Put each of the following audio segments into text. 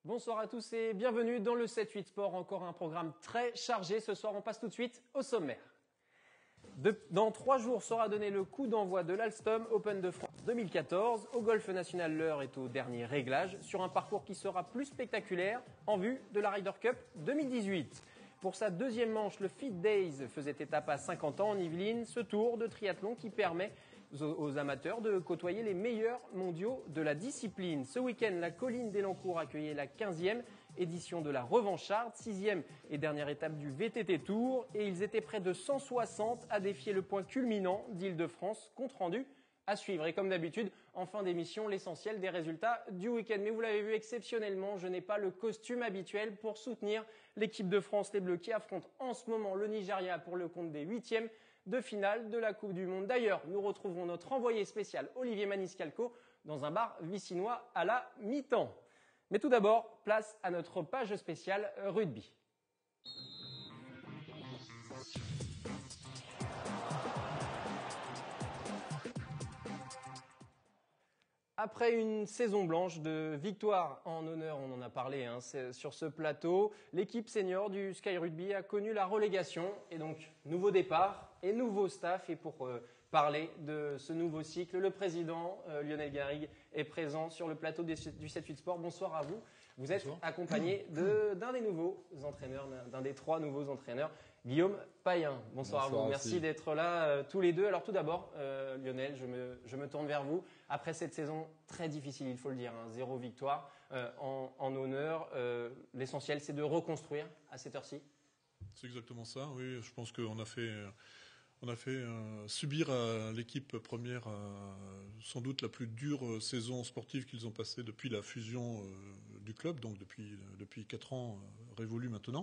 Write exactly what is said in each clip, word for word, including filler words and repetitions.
Bonsoir à tous et bienvenue dans le sept huit Sport, encore un programme très chargé. Ce soir, on passe tout de suite au sommaire. De, dans trois jours sera donné le coup d'envoi de l'Alstom Open de France deux mille quatorze. Au Golf National, l'heure est au dernier réglage sur un parcours qui sera plus spectaculaire en vue de la Ryder Cup deux mille dix-huit. Pour sa deuxième manche, le Fit Days faisait étape à cinquante ans en Yvelines, ce tour de triathlon qui permet aux amateurs de côtoyer les meilleurs mondiaux de la discipline. Ce week-end, la colline d'Elancourt accueillait la quinzième édition de la Revancharde, sixième et dernière étape du V T T Tour, et ils étaient près de cent soixante à défier le point culminant d'Île-de-France, compte rendu à suivre. Et comme d'habitude, en fin d'émission, l'essentiel des résultats du week-end. Mais vous l'avez vu, exceptionnellement, je n'ai pas le costume habituel pour soutenir l'équipe de France, les Bleus, qui affrontent en ce moment le Nigeria pour le compte des huitièmes de finale de la Coupe du Monde. D'ailleurs, nous retrouverons notre envoyé spécial Olivier Maniscalco dans un bar vicinois à la mi-temps. Mais tout d'abord, place à notre page spéciale rugby. Après une saison blanche de victoires en honneur, on en a parlé hein, sur ce plateau, l'équipe senior du Sky Rugby a connu la relégation et donc nouveau départ et nouveau staff. Et pour euh, parler de ce nouveau cycle, le président euh, Lionel Garrigue est présent sur le plateau du sept huit Sport. Bonsoir à vous. Vous êtes Bonsoir. Accompagné de, d'un des nouveaux entraîneurs, d'un des trois nouveaux entraîneurs, Guillaume Payen. Bonsoir, Bonsoir à vous. Merci aussi. D'être là euh, tous les deux. Alors tout d'abord, euh, Lionel, je me, je me tourne vers vous. Après cette saison très difficile, il faut le dire, hein, zéro victoire euh, en, en honneur, euh, l'essentiel c'est de reconstruire à cette heure-ci. C'est exactement ça. Oui, je pense qu'on a fait, on a fait euh, subir à l'équipe première euh, sans doute la plus dure saison sportive qu'ils ont passée depuis la fusion euh, du club, donc depuis depuis quatre ans euh, révolus maintenant.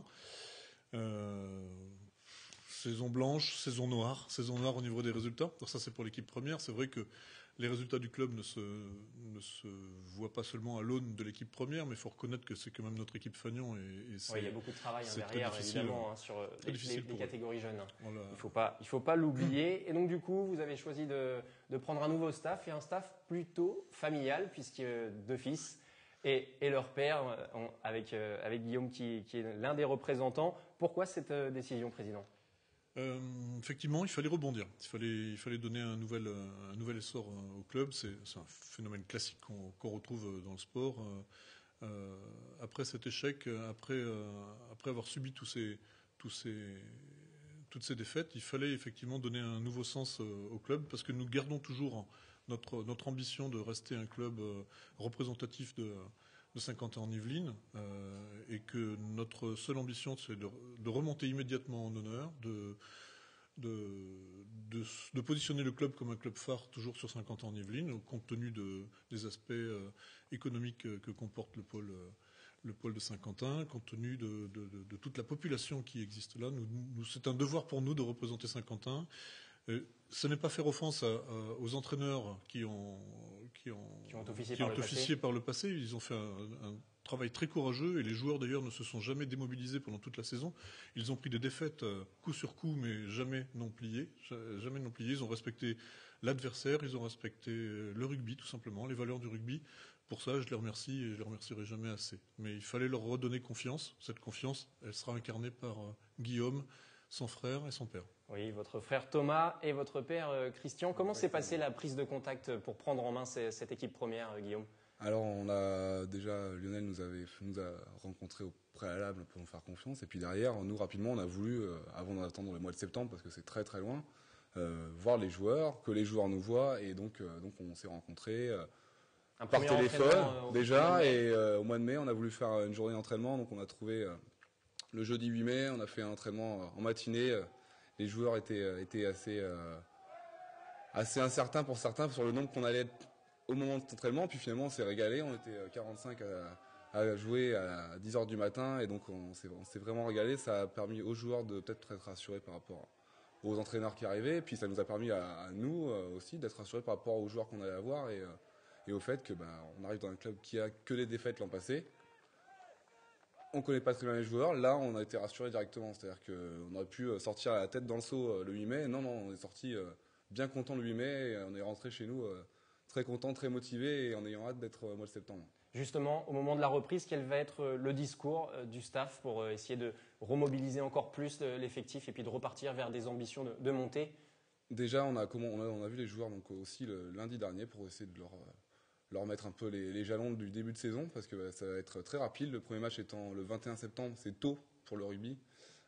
Euh, saison blanche, saison noire, saison noire au niveau des résultats. Alors ça c'est pour l'équipe première. C'est vrai que les résultats du club ne se ne se voient pas seulement à l'aune de l'équipe première, mais il faut reconnaître que c'est quand même notre équipe Fagnon et, et c'est, oui, il y a beaucoup de travail hein, derrière évidemment hein, sur les, les, les catégories jeunes. Voilà. Il faut pas il faut pas l'oublier. Et donc du coup vous avez choisi de de prendre un nouveau staff et un staff plutôt familial puisque deux fils. Et, et leur père, on, avec, euh, avec Guillaume qui, qui est l'un des représentants. Pourquoi cette euh, décision, Président ? euh, Effectivement, il fallait rebondir. Il fallait, il fallait donner un nouvel, un nouvel essor au club. C'est, c'est un phénomène classique qu'on, qu'on retrouve dans le sport. Euh, après cet échec, après, euh, après avoir subi tous ces, tous ces, toutes ces défaites, il fallait effectivement donner un nouveau sens au club parce que nous gardons toujours notre, notre ambition de rester un club représentatif de, de cinquante ans en Yvelines euh, et que notre seule ambition c'est de, de remonter immédiatement en honneur, de, de, de, de positionner le club comme un club phare toujours sur cinquante ans en Yvelines, compte tenu de, des aspects euh, économiques que comporte le pôle, le pôle de Saint-Quentin, compte tenu de, de, de, de toute la population qui existe là. Nous, nous, c'est un devoir pour nous de représenter Saint-Quentin. Et ce n'est pas faire offense à, à, aux entraîneurs qui ont, qui ont, qui ont officié, qui par, ont le officié par le passé. Ils ont fait un, un travail très courageux et les joueurs d'ailleurs ne se sont jamais démobilisés pendant toute la saison. Ils ont pris des défaites euh, coup sur coup mais jamais non pliés. Jamais non pliés. Ils ont respecté l'adversaire, ils ont respecté le rugby tout simplement, les valeurs du rugby. Pour ça, je les remercie et je les remercierai jamais assez. Mais il fallait leur redonner confiance. Cette confiance, elle sera incarnée par euh, Guillaume, son frère et son père. Oui, votre frère Thomas et votre père euh, Christian. Comment s'est passée la prise de contact pour prendre en main ces, cette équipe première, euh, Guillaume ? Alors, on a déjà, Lionel nous avait, nous a rencontrés au préalable pour nous faire confiance. Et puis derrière, nous, rapidement, on a voulu, euh, avant d'attendre le mois de septembre, parce que c'est très très loin, euh, voir les joueurs, que les joueurs nous voient. Et donc, euh, donc on s'est rencontrés euh, Un par téléphone, euh, déjà. Et euh, au mois de mai, on a voulu faire une journée d'entraînement. Donc, on a trouvé euh, le jeudi huit mai, on a fait un entraînement en matinée. Euh, les joueurs étaient, étaient assez, euh, assez incertains pour certains sur le nombre qu'on allait être au moment de l'entraînement. Puis finalement, on s'est régalé. On était quarante-cinq à, à jouer à dix heures du matin. Et donc, on s'est, on s'est vraiment régalé. Ça a permis aux joueurs de peut-être être rassurés par rapport aux entraîneurs qui arrivaient. Et puis, ça nous a permis à, à nous aussi d'être rassurés par rapport aux joueurs qu'on allait avoir et, et au fait que ben, on arrive dans un club qui a que des défaites l'an passé. On connaît pas très bien les joueurs. Là, on a été rassurés directement. C'est-à-dire qu'on aurait pu sortir la tête dans le seau le huit mai. Non, non, on est sorti bien content le huit mai et on est rentré chez nous très content, très motivé et en ayant hâte d'être au mois de septembre. Justement, au moment de la reprise, quel va être le discours du staff pour essayer de remobiliser encore plus l'effectif et puis de repartir vers des ambitions de, de montée? Déjà, on a, comment, on, a, on a vu les joueurs donc, aussi le lundi dernier pour essayer de leur, leur mettre un peu les, les jalons du début de saison parce que bah, ça va être très rapide. Le premier match étant le vingt et un septembre, c'est tôt pour le rugby.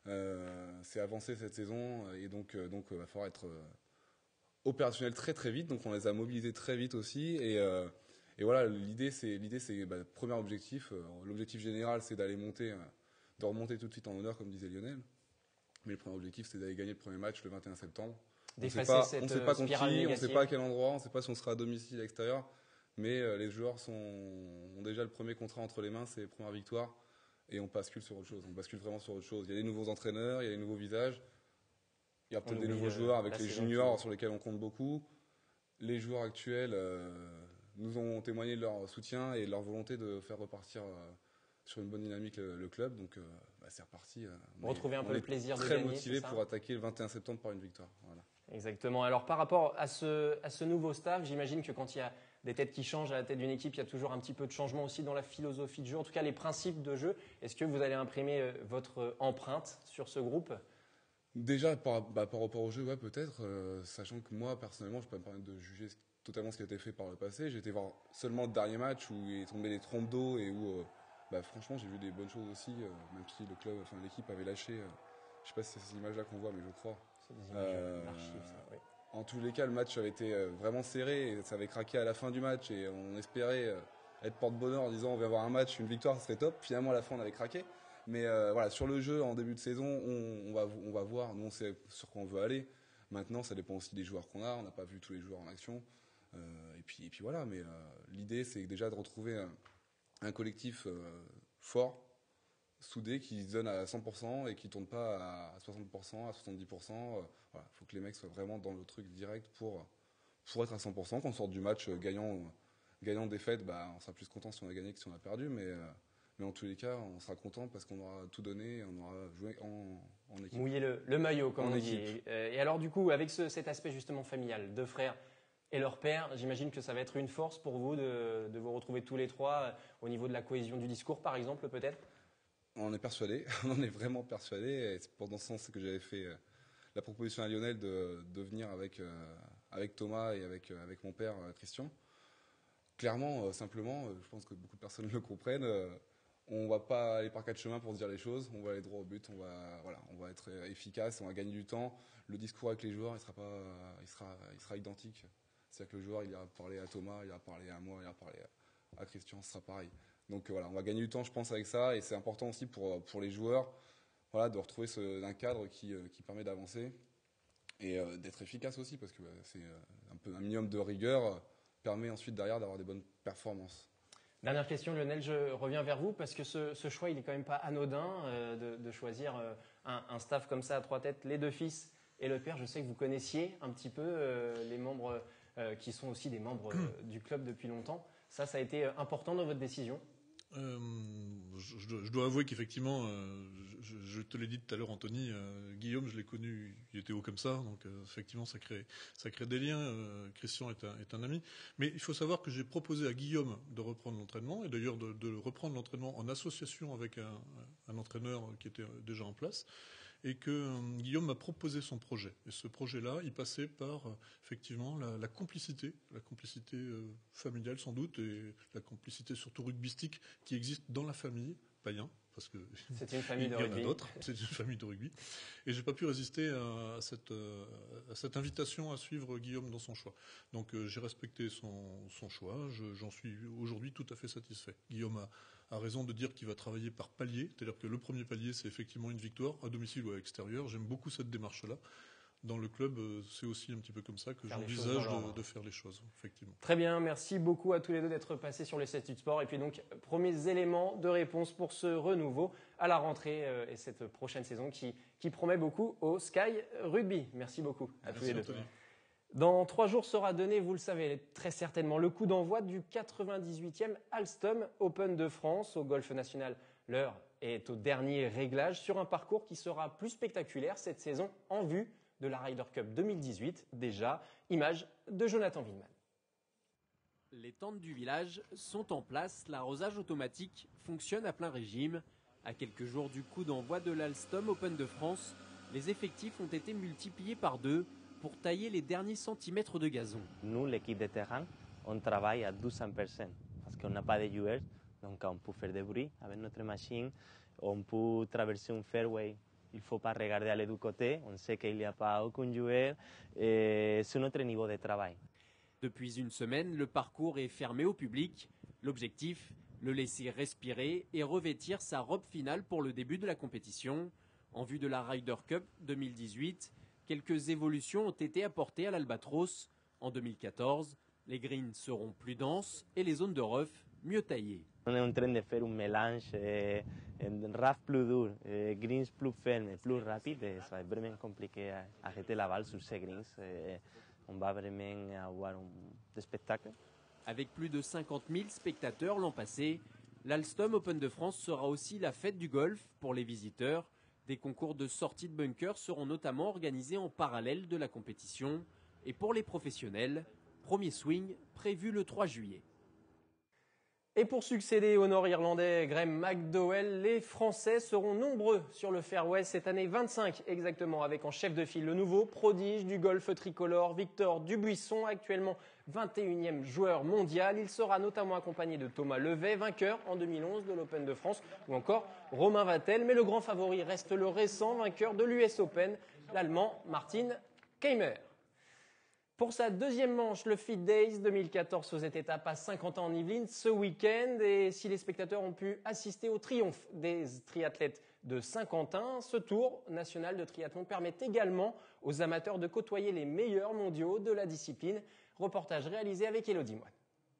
Euh, c'est avancé cette saison et donc il donc, va falloir être opérationnel très très vite. Donc on les a mobilisés très vite aussi. Et, euh, et voilà, l'idée c'est, l'idée, c'est bah, premier objectif. Euh, l'objectif général c'est d'aller monter, euh, de remonter tout de suite en honneur comme disait Lionel. Mais le premier objectif c'est d'aller gagner le premier match le vingt et un septembre. On ne sait pas, on sait pas contre qui, on ne sait pas à quel endroit, on ne sait pas si on sera à domicile, à l'extérieur. Mais euh, les joueurs sont, ont déjà le premier contrat entre les mains, c'est les premières victoires. Et on bascule sur autre chose. On bascule vraiment sur autre chose. Il y a des nouveaux entraîneurs, il y a des nouveaux visages. Il y a peut-être des nouveaux joueurs avec les juniors sur lesquels on compte beaucoup. Les joueurs actuels euh, nous ont témoigné de leur soutien et de leur volonté de faire repartir euh, sur une bonne dynamique le, le club. Donc euh, bah, c'est reparti. Euh, Retrouver un peu le plaisir de gagner. Très motivé motivé pour attaquer le vingt et un septembre par une victoire. Voilà. Exactement. Alors par rapport à ce, à ce nouveau staff, j'imagine que quand il y a des têtes qui changent à la tête d'une équipe, il y a toujours un petit peu de changement aussi dans la philosophie de jeu, en tout cas les principes de jeu. Est-ce que vous allez imprimer votre empreinte sur ce groupe? Déjà, par, bah, par rapport au jeu, ouais, peut-être, euh, sachant que moi, personnellement, je peux pas me permettre de juger totalement ce qui a été fait par le passé. J'ai été voir seulement le dernier match où il est tombé des trompes d'eau et où, euh, bah, franchement, j'ai vu des bonnes choses aussi, euh, même si le club, enfin l'équipe avait lâché. Euh, je sais pas si c'est ces images-là qu'on voit, mais je crois. C'est des images euh, d'archives, ça, oui. En tous les cas, le match avait été vraiment serré et ça avait craqué à la fin du match et on espérait être porte-bonheur en disant on va avoir un match, une victoire, ça serait top. Finalement, à la fin, on avait craqué. Mais euh, voilà, sur le jeu, en début de saison, on, on, va, on va voir. Nous, on sait sur quoi on veut aller. Maintenant, ça dépend aussi des joueurs qu'on a. On n'a pas vu tous les joueurs en action. Euh, et, puis, et puis voilà, mais euh, l'idée, c'est déjà de retrouver un, un collectif euh, fort, soudé, qui se donne à cent pour cent et qui ne tourne pas à soixante pour cent, à soixante-dix pour cent. Euh, voilà, faut que les mecs soient vraiment dans le truc direct pour, pour être à cent pour cent. Qu'on sorte du match gagnant, gagnant défaite, bah, on sera plus content si on a gagné que si on a perdu. Mais, euh, mais en tous les cas, on sera content parce qu'on aura tout donné et on aura joué en, en équipe. Mouiller le, le maillot, comme en on équipe. dit. Et alors du coup, avec ce, cet aspect justement familial, deux frères et leur père, j'imagine que ça va être une force pour vous de, de vous retrouver tous les trois au niveau de la cohésion du discours, par exemple, peut-être? On en est persuadé, on en est vraiment persuadé. Et c'est dans ce sens que j'avais fait la proposition à Lionel de, de venir avec, euh, avec Thomas et avec, euh, avec mon père euh, Christian. Clairement, euh, simplement, euh, je pense que beaucoup de personnes le comprennent. Euh, on va pas aller par quatre chemins pour se dire les choses. On va aller droit au but. On va, voilà, on va être efficace. On va gagner du temps. Le discours avec les joueurs, il sera pas, il sera, il sera identique. C'est-à-dire que le joueur, il ira parler à Thomas, il ira parler à moi, il ira parler à, à Christian. Ce sera pareil. Donc voilà, on va gagner du temps, je pense, avec ça, et c'est important aussi pour pour les joueurs, voilà, de retrouver ce, un cadre qui qui permet d'avancer et euh, d'être efficace aussi, parce que bah, c'est un peu un minimum de rigueur euh, permet ensuite derrière d'avoir des bonnes performances. Dernière question, Lionel, je reviens vers vous parce que ce, ce choix, il est quand même pas anodin euh, de, de choisir euh, un, un staff comme ça à trois têtes, les deux fils et le père. Je sais que vous connaissiez un petit peu euh, les membres euh, qui sont aussi des membres euh, du club depuis longtemps. Ça, ça a été important dans votre décision? Euh, je, je, dois, je dois avouer qu'effectivement, euh, je, je te l'ai dit tout à l'heure, Anthony, euh, Guillaume, je l'ai connu, il était haut comme ça, donc euh, effectivement, ça crée, ça crée des liens. Euh, Christian est un, est un ami, mais il faut savoir que j'ai proposé à Guillaume de reprendre l'entraînement, et d'ailleurs de, de reprendre l'entraînement en association avec un, un entraîneur qui était déjà en place. Et que euh, Guillaume m'a proposé son projet. Et ce projet-là, il passait par euh, effectivement la, la complicité, la complicité euh, familiale sans doute, et la complicité surtout rugbystique qui existe dans la famille, païen, parce que c'est une famille il de y en rugby. a d'autres, c'est une famille de rugby. Et j'ai pas pu résister à, à, cette, à cette invitation à suivre Guillaume dans son choix. Donc euh, j'ai respecté son, son choix, je, j'en suis aujourd'hui tout à fait satisfait. Guillaume a a raison de dire qu'il va travailler par palier, c'est-à-dire que le premier palier, c'est effectivement une victoire, à domicile ou à l'extérieur. J'aime beaucoup cette démarche-là. Dans le club, c'est aussi un petit peu comme ça que j'envisage de, de faire les choses, effectivement. Très bien, merci beaucoup à tous les deux d'être passés sur les sept huit Sport. Et puis donc, premiers éléments de réponse pour ce renouveau à la rentrée euh, et cette prochaine saison qui, qui promet beaucoup au Sky Rugby. Merci beaucoup à merci tous les deux. Anthony. Dans trois jours sera donné, vous le savez très certainement, le coup d'envoi du quatre-vingt-dix-huitième Alstom Open de France au Golf National. L'heure est au dernier réglage sur un parcours qui sera plus spectaculaire cette saison en vue de la Ryder Cup deux mille dix-huit. Déjà, image de Jonathan Willeman. Les tentes du village sont en place, l'arrosage automatique fonctionne à plein régime. À quelques jours du coup d'envoi de l'Alstom Open de France, les effectifs ont été multipliés par deux pour tailler les derniers centimètres de gazon. Nous, l'équipe de terrain, on travaille à deux cents pour cent parce qu'on n'a pas de joueurs, donc on peut faire du bruit avec notre machine, on peut traverser un fairway. Il ne faut pas regarder à les deux côtés, on sait qu'il n'y a pas aucun joueur, et c'est notre niveau de travail. Depuis une semaine, le parcours est fermé au public. L'objectif, le laisser respirer et revêtir sa robe finale pour le début de la compétition. En vue de la Ryder Cup deux mille dix-huit, quelques évolutions ont été apportées à l'Albatros. En deux mille quatorze, les greens seront plus denses et les zones de rough mieux taillées. On est en train de faire un mélange, eh, un rough plus dur, eh, greens plus fermes, plus rapides, et ça va être vraiment compliqué à arrêter la balle sur ces greens. Eh, on va vraiment avoir un spectacle. Avec plus de cinquante mille spectateurs l'an passé, l'Alstom Open de France sera aussi la fête du golf pour les visiteurs. Des concours de sortie de bunker seront notamment organisés en parallèle de la compétition. Et pour les professionnels, premier swing prévu le trois juillet. Et pour succéder au nord-irlandais Graham McDowell, les Français seront nombreux sur le fairway cette année, vingt-cinq exactement, avec en chef de file le nouveau prodige du golf tricolore, Victor Dubuisson, actuellement vingt et unième joueur mondial. Il sera notamment accompagné de Thomas Levet, vainqueur en deux mille onze de l'Open de France, ou encore Romain Vattel. Mais le grand favori reste le récent vainqueur de l'U S Open, l'Allemand Martin Kaymer. Pour sa deuxième manche, le Fit Days deux mille quatorze faisait étape à Saint-Quentin-en-Yvelines ce week-end. Et si les spectateurs ont pu assister au triomphe des triathlètes de Saint-Quentin, ce tour national de triathlon permet également aux amateurs de côtoyer les meilleurs mondiaux de la discipline. Reportage réalisé avec Elodie Moine.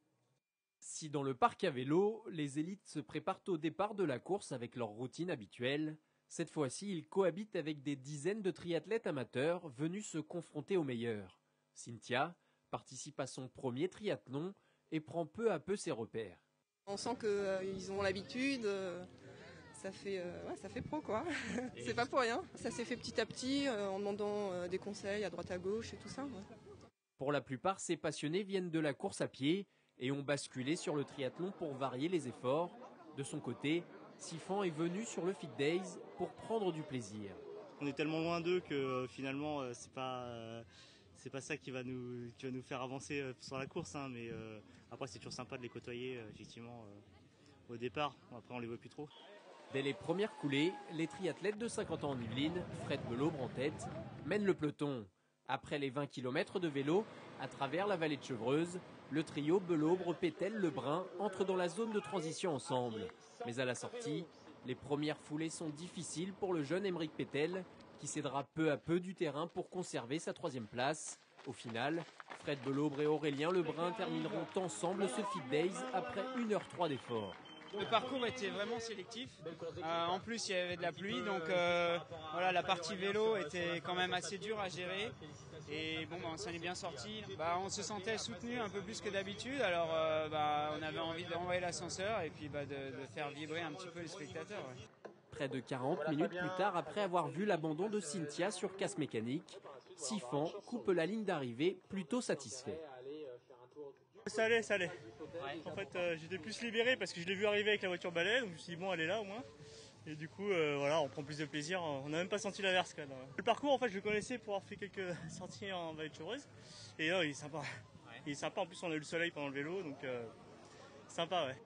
Si dans le parc à vélo, les élites se préparent au départ de la course avec leur routine habituelle, cette fois-ci, ils cohabitent avec des dizaines de triathlètes amateurs venus se confronter aux meilleurs. Cynthia participe à son premier triathlon et prend peu à peu ses repères. On sent qu'ils euh, ont l'habitude, euh, ça, fait, euh, ouais, ça fait pro quoi, c'est pas pour rien. Ça s'est fait petit à petit euh, en demandant euh, des conseils à droite à gauche et tout ça. Ouais. Pour la plupart, ces passionnés viennent de la course à pied et ont basculé sur le triathlon pour varier les efforts. De son côté, Sifan est venu sur le Fit Days pour prendre du plaisir. On est tellement loin d'eux que euh, finalement euh, c'est pas... Euh... C'est pas ça qui va nous qui va nous faire avancer sur la course, hein, mais euh, après c'est toujours sympa de les côtoyer euh, effectivement euh, au départ. Après on les voit plus trop. Dès les premières coulées, les triathlètes de Saint-Quentin-en-Yvelines, Fred Belaubre en tête, mènent le peloton. Après les vingt kilomètres de vélo, à travers la vallée de Chevreuse, le trio Belaubre-Pétel-Lebrun entre dans la zone de transition ensemble. Mais à la sortie, les premières foulées sont difficiles pour le jeune Émeric Pétel, qui cédera peu à peu du terrain pour conserver sa troisième place. Au final, Fred Belaubre et Aurélien Lebrun termineront ensemble ce Fit Days après une heure trois d'effort. Le parcours était vraiment sélectif. Euh, en plus, il y avait de la pluie, donc euh, voilà, la partie vélo était quand même assez dure à gérer. Et bon, bah, on s'en est bien sorti. Bah, on se sentait soutenu un peu plus que d'habitude. Alors, euh, bah, on avait envie d'envoyer l'ascenseur et puis bah, de, de faire vibrer un petit peu les spectateurs. Ouais. Près de quarante minutes plus tard, après avoir vu l'abandon de Cynthia sur casse mécanique, Sifan coupe la ligne d'arrivée plutôt satisfait. Ça allait, ça allait. En fait, euh, j'étais plus libéré parce que je l'ai vu arriver avec la voiture balai, donc je me suis dit bon, elle est là au moins. Et du coup, euh, voilà, on prend plus de plaisir. On n'a même pas senti l'averse. Le parcours, en fait, je le connaissais pour avoir fait quelques sorties en vallée de Chevreuse. Et là, il est sympa. Il est sympa. En plus, on a eu le soleil pendant le vélo, donc euh, sympa, ouais.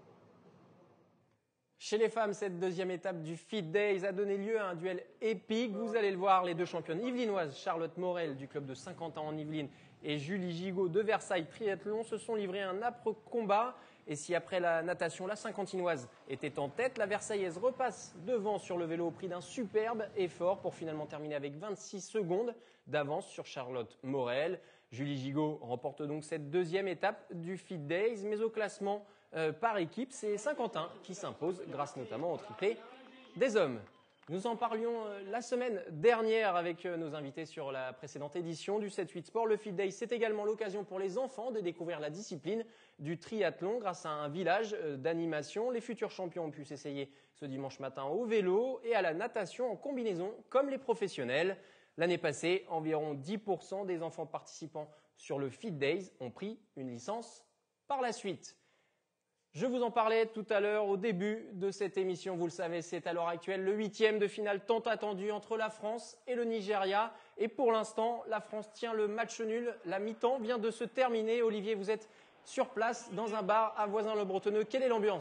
Chez les femmes, cette deuxième étape du Fit Days a donné lieu à un duel épique. Vous allez le voir, les deux championnes yvelinoises, Charlotte Morel du club de Saint-Quentin-en-Yvelines et Julie Gigot de Versailles Triathlon, se sont livrés un âpre combat. Et si après la natation, la Saint-Quentinoise était en tête, la Versaillaise repasse devant sur le vélo au prix d'un superbe effort pour finalement terminer avec vingt-six secondes d'avance sur Charlotte Morel. Julie Gigot remporte donc cette deuxième étape du Fit Days, mais au classement euh, par équipe, c'est Saint-Quentin qui s'impose grâce notamment au triplé des hommes. Nous en parlions euh, la semaine dernière avec euh, nos invités sur la précédente édition du sept huit Sport. Le Fit Days, c'est également l'occasion pour les enfants de découvrir la discipline du triathlon grâce à un village euh, d'animation. Les futurs champions ont pu s'essayer ce dimanche matin au vélo et à la natation en combinaison comme les professionnels. L'année passée, environ dix pour cent des enfants participant sur le Fit Days ont pris une licence par la suite. Je vous en parlais tout à l'heure au début de cette émission, vous le savez, c'est à l'heure actuelle le huitième de finale tant attendu entre la France et le Nigeria. Et pour l'instant, la France tient le match nul. La mi-temps vient de se terminer. Olivier, vous êtes sur place dans un bar à Voisins-le-Bretonneux. Quelle est l'ambiance ?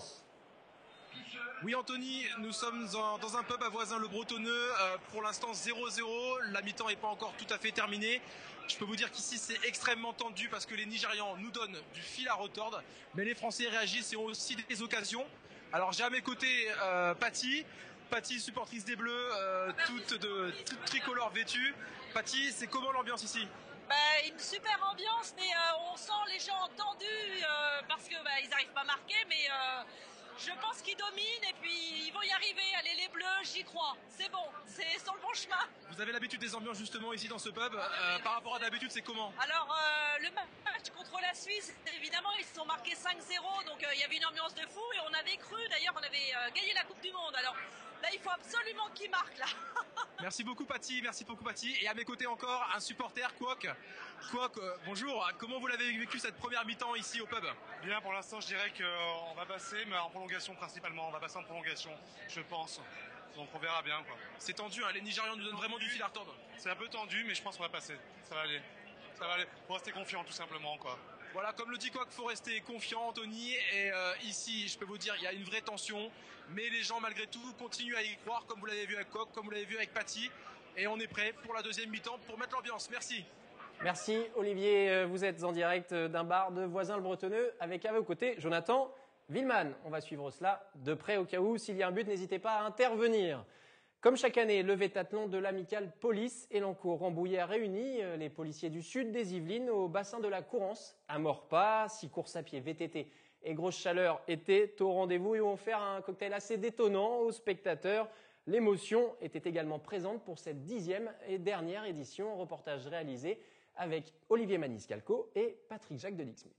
Oui Anthony, nous sommes en, dans un pub à Voisins-le-Bretonneux, euh, pour l'instant zéro zéro, la mi-temps n'est pas encore tout à fait terminée. Je peux vous dire qu'ici c'est extrêmement tendu parce que les Nigérians nous donnent du fil à retordre, mais les Français réagissent et ont aussi des occasions. Alors j'ai à mes côtés euh, Patty, Patty supportrice des Bleus, euh, toute, de, toute tricolore vêtue. Patty, c'est comment l'ambiance ici ? Bah, une super ambiance, mais euh, on sent les gens tendus euh, parce qu'ils bah, n'arrivent pas à marquer, mais euh, je pense qu'ils dominent et puis ils vont y arriver. Allez les Bleus, j'y crois. C'est bon, c'est sur le bon chemin. Vous avez l'habitude des ambiances justement ici dans ce pub. Euh, par rapport à d'habitude, c'est comment ? Alors euh, le match contre la Suisse, évidemment, ils se sont marqués cinq zéro, donc euh, il y avait une ambiance de fou et on avait cru, d'ailleurs, on avait euh, gagné la Coupe du Monde. Alors là, il faut absolument qu'ils marquent là. Merci beaucoup Patty, merci beaucoup Patty. Et à mes côtés encore un supporter, Kwok. Kwok, euh, bonjour. Comment vous l'avez vécu cette première mi-temps ici au pub ? Bien, pour l'instant, je dirais qu'on va passer, mais en prolongation principalement. On va passer en prolongation, je pense. Donc on verra bien, quoi. C'est tendu, hein, les Nigérians nous donnent vraiment du fil à retordre. C'est un peu tendu, mais je pense qu'on va passer. Ça va aller. Ça va aller. Faut rester confiant, tout simplement, quoi. Voilà, comme le dit Kwok, faut rester confiant, Anthony. Et euh, ici, je peux vous dire, il y a une vraie tension. Mais les gens, malgré tout, continuent à y croire, comme vous l'avez vu avec Kwok, comme vous l'avez vu avec Patty. Et on est prêt pour la deuxième mi-temps pour mettre l'ambiance. Merci. Merci Olivier, vous êtes en direct d'un bar de Voisins-le-Bretonneux avec à vos côtés Jonathan Villeman. On va suivre cela de près au cas où, s'il y a un but, n'hésitez pas à intervenir. Comme chaque année, le Vétathlon de l'amicale Police Élancourt-Rambouillet a réuni les policiers du sud des Yvelines au bassin de la Courance, à Maurepas. Si course à pied, V T T et grosse chaleur étaient au rendez-vous et ont offert un cocktail assez détonnant aux spectateurs. L'émotion était également présente pour cette dixième et dernière édition. Reportage réalisé avec Olivier Maniscalco et Patrick Jacques de Dixmude.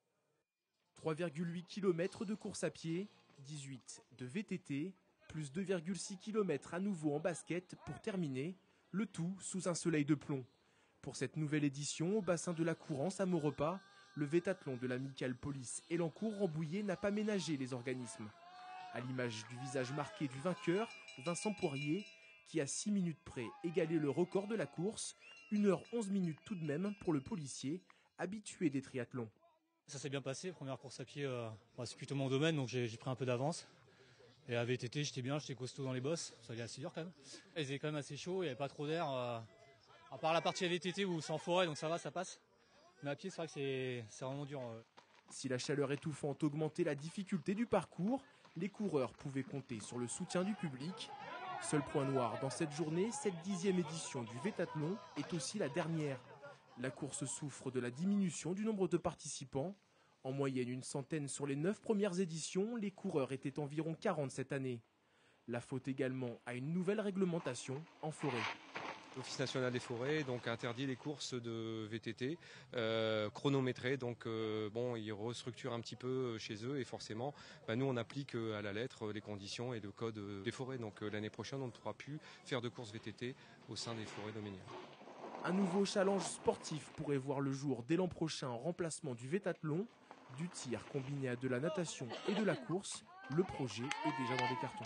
trois virgule huit kilomètres de course à pied, dix-huit de V T T, plus deux virgule six kilomètres à nouveau en basket pour terminer, le tout sous un soleil de plomb. Pour cette nouvelle édition, au bassin de la Courance à Maurepas, le Vétathlon de l'amicale Police Élancourt-Rambouillet n'a pas ménagé les organismes. À l'image du visage marqué du vainqueur, Vincent Poirier, qui à six minutes près égalait le record de la course, une heure onze minutes tout de même pour le policier, habitué des triathlons. Ça s'est bien passé, première course à pied, euh, bah, c'est plutôt mon domaine, donc j'ai pris un peu d'avance. Et à V T T, j'étais bien, j'étais costaud dans les bosses, ça allait assez dur quand même. Il faisait quand même assez chaud, il n'y avait pas trop d'air, euh, à part la partie à V T T où c'est en forêt, donc ça va, ça passe. Mais à pied, c'est vrai que c'est vraiment dur. Euh. Si la chaleur étouffante augmentait la difficulté du parcours, les coureurs pouvaient compter sur le soutien du public. Seul point noir dans cette journée, cette dixième édition du Vétathlon est aussi la dernière. La course souffre de la diminution du nombre de participants. En moyenne une centaine sur les neuf premières éditions, les coureurs étaient environ quarante cette année. La faute également à une nouvelle réglementation en forêt. L'Office national des forêts donc interdit les courses de V T T euh, chronométrées, donc euh, bon, ils restructurent un petit peu chez eux et forcément, bah, nous on applique à la lettre les conditions et le code des forêts. Donc euh, l'année prochaine, on ne pourra plus faire de courses V T T au sein des forêts domaniales. Un nouveau challenge sportif pourrait voir le jour dès l'an prochain en remplacement du Vétathlon, du tir combiné à de la natation et de la course. Le projet est déjà dans les cartons.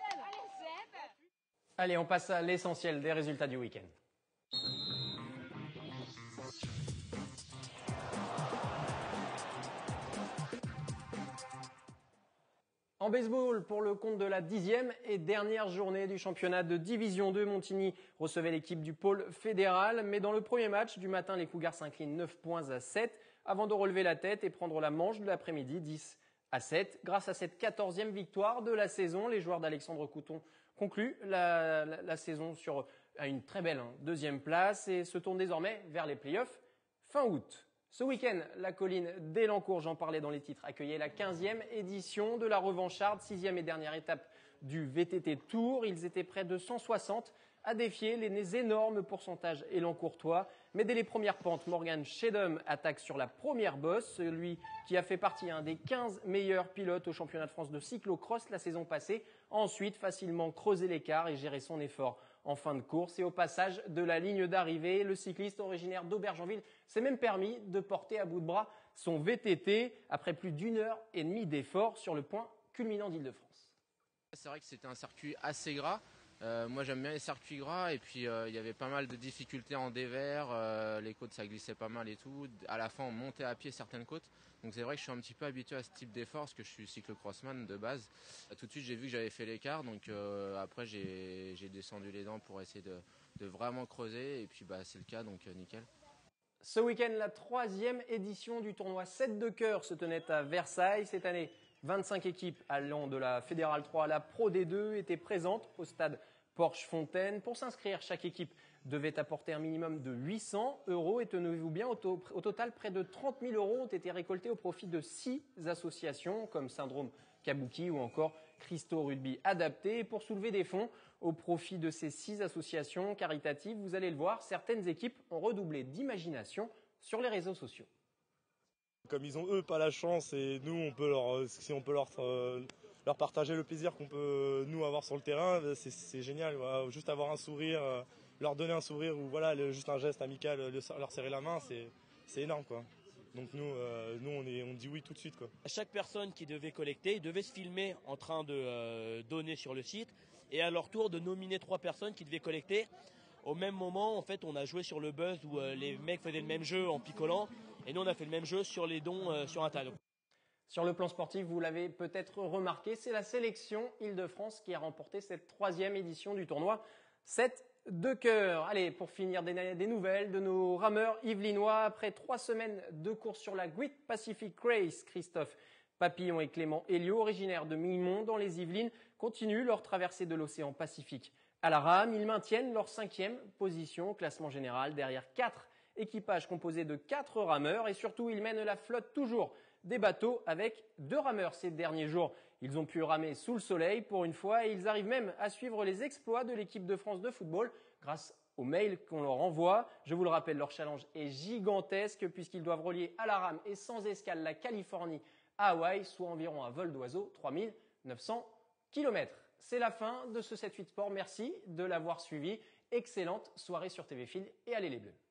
Allez, on passe à l'essentiel des résultats du week-end. En baseball, pour le compte de la dixième et dernière journée du championnat de Division deux, Montigny recevait l'équipe du pôle fédéral. Mais dans le premier match du matin, les Cougars s'inclinent neuf points à sept avant de relever la tête et prendre la manche de l'après-midi dix à sept. Grâce à cette quatorzième victoire de la saison, les joueurs d'Alexandre Couton concluent la, la, la saison sur à une très belle hein, deuxième place et se tournent désormais vers les playoffs fin août. Ce week-end, la colline d'Élancourt, j'en parlais dans les titres, accueillait la quinzième édition de la revancharde, sixième et dernière étape du V T T Tour. Ils étaient près de cent soixante à défier les énormes pourcentages élancourtois. Mais dès les premières pentes, Morgan Chedum attaque sur la première bosse, celui qui a fait partie hein, des quinze meilleurs pilotes au championnat de France de cyclocross la saison passée, ensuite facilement creuser l'écart et gérer son effort en fin de course. Et au passage de la ligne d'arrivée, le cycliste originaire d'Aubergenville s'est même permis de porter à bout de bras son V T T après plus d'une heure et demie d'effort sur le point culminant d'Île-de-France. C'est vrai que c'était un circuit assez gras. Euh, moi j'aime bien les circuits gras et puis euh, il y avait pas mal de difficultés en dévers, euh, les côtes ça glissait pas mal et tout. À la fin on montait à pied certaines côtes, donc c'est vrai que je suis un petit peu habitué à ce type d'effort parce que je suis cyclocrossman de base. Tout de suite j'ai vu que j'avais fait l'écart, donc euh, après j'ai, j'ai descendu les dents pour essayer de, de vraiment creuser et puis bah, c'est le cas, donc euh, nickel. Ce week-end, la troisième édition du tournoi sept de cœur se tenait à Versailles. Cette année, vingt-cinq équipes allant de la Fédérale trois à la Pro D deux étaient présentes au stade Porsche Fontaine. Pour s'inscrire, chaque équipe devait apporter un minimum de huit cents euros. Et tenez-vous bien, au, to- au total, près de trente mille euros ont été récoltés au profit de six associations comme Syndrome Kabuki ou encore Christo Rugby Adapté. Et pour soulever des fonds au profit de ces six associations caritatives, vous allez le voir, certaines équipes ont redoublé d'imagination sur les réseaux sociaux. Comme ils ont eux pas la chance et nous on peut leur, si on peut leur, euh, leur partager le plaisir qu'on peut nous avoir sur le terrain, c'est, c'est génial. Voilà. Juste avoir un sourire, euh, leur donner un sourire ou voilà, le, juste un geste amical, le, leur serrer la main, c'est, c'est énorme quoi. Donc nous, euh, nous on, est, on dit oui tout de suite quoi. Chaque personne qui devait collecter devait se filmer en train de euh, donner sur le site et à leur tour de nominer trois personnes qui devaient collecter. Au même moment, en fait, on a joué sur le buzz où euh, les mecs faisaient le même jeu en picolant. Et nous, on a fait le même jeu sur les dons euh, sur un tas. Sur le plan sportif, vous l'avez peut-être remarqué, c'est la sélection Île-de-France qui a remporté cette troisième édition du tournoi sept de cœur. Allez, pour finir, des, des nouvelles de nos rameurs yvelinois. Après trois semaines de course sur la Great Pacific Race, Christophe Papillon et Clément Héliot, originaires de Milmont dans les Yvelines, continuent leur traversée de l'océan Pacifique à la rame. Ils maintiennent leur cinquième position au classement général derrière quatre équipage composé de quatre rameurs et surtout ils mènent la flotte toujours des bateaux avec deux rameurs ces derniers jours. Ils ont pu ramer sous le soleil pour une fois et ils arrivent même à suivre les exploits de l'équipe de France de football grâce aux mails qu'on leur envoie. Je vous le rappelle, leur challenge est gigantesque puisqu'ils doivent relier à la rame et sans escale la Californie à Hawaï, soit environ un vol d'oiseau trois mille neuf cents kilomètres. C'est la fin de ce sept huit Sport. Merci de l'avoir suivi. Excellente soirée sur T V Fil et allez les Bleus.